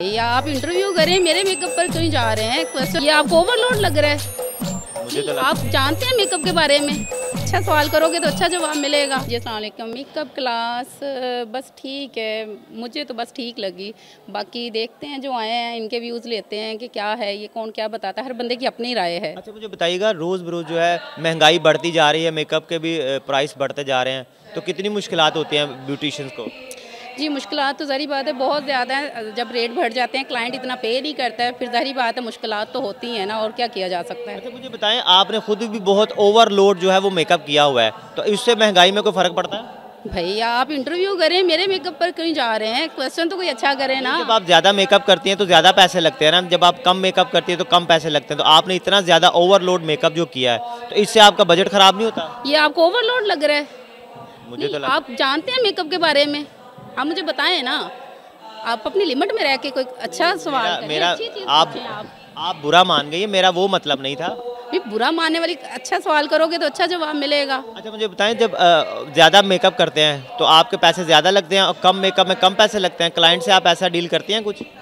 या आप इंटरव्यू करें, मेरे मेकअप पर क्यों जा रहे हैं? क्वेश्चन ये आपको ओवरलोड लग रहा है। मुझे तो आप जानते हैं मेकअप के बारे में, अच्छा सवाल करोगे तो अच्छा जवाब मिलेगा। जी अस्सलाम वालेकुम। मेकअप क्लास बस ठीक है, मुझे तो बस ठीक लगी। बाकी देखते हैं जो आए हैं इनके व्यूज़ लेते हैं कि क्या है, ये कौन क्या बताता है, हर बंदे की अपनी राय है। अच्छा मुझे बताइएगा, रोज़ बरोज़ जो है महंगाई बढ़ती जा रही है, मेकअप के भी प्राइस बढ़ते जा रहे हैं, तो कितनी मुश्किलात होती हैं ब्यूटिशियंस को? जी मुश्किलात तो ज़ाहिर बात है बहुत ज़्यादा है। जब रेट बढ़ जाते हैं, क्लाइंट इतना पे नहीं करता है, फिर ज़ाहिर बात है मुश्किलात तो होती हैं ना, और क्या किया जा सकता है। अच्छा मुझे बताएं, आपने खुद भी बहुत ओवरलोड जो है वो मेकअप किया हुआ है, तो इससे महंगाई में कोई फ़र्क पड़ता है? भैया आप इंटरव्यू करें, मेरे मेकअप पर क्यों जा रहे हैं? क्वेश्चन तो कोई अच्छा करें ना। जब आप ज़्यादा मेकअप करती हैं तो ज़्यादा पैसे लगते हैं ना, जब आप कम मेकअप करती हैं तो कम पैसे लगते हैं, तो आपने इतना ज़्यादा ओवरलोड मेकअप जो किया है तो इससे आपका बजट ख़राब नहीं होता? ये आपको ओवरलोड लग रहा है। मुझे तो आप जानते हैं मेकअप के बारे में, आप मुझे बताएं ना। आप अपनी लिमिट में रह के कोई अच्छा सवाल करें, मेरा अच्छी चीज़ आप पूछें आप बुरा मान गई, मेरा वो मतलब नहीं था। भी बुरा मानने वाली, अच्छा सवाल करोगे तो अच्छा जवाब मिलेगा। अच्छा मुझे बताएं, जब ज़्यादा मेकअप करते हैं तो आपके पैसे ज़्यादा लगते हैं और कम मेकअप में कम पैसे लगते हैं, क्लाइंट से आप ऐसा डील करती हैं कुछ?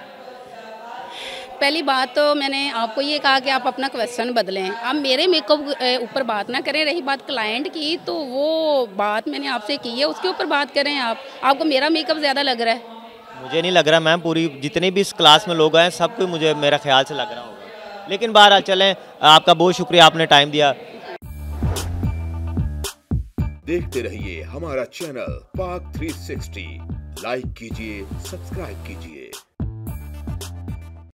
पहली बात तो मैंने आपको ये कहा कि आप अपना क्वेश्चन बदलें। आप मेरे मेकअप ऊपर बात ना करें। रही बात क्लाइंट की, तो वो बात मैंने आपसे की है, उसके ऊपर बात करें आप। आपको मेरा मेकअप ज़्यादा लग रहा है? मुझे नहीं लग रहा मैम, पूरी जितने भी इस क्लास में लोग आए सब कोई मुझे मेरा ख्याल से लग रहा होगा, लेकिन बहरहाल चलें, आपका बहुत शुक्रिया, आपने टाइम दिया। देखते रहिए हमारा चैनल पाक 360, लाइक कीजिए, सब्सक्राइब कीजिए।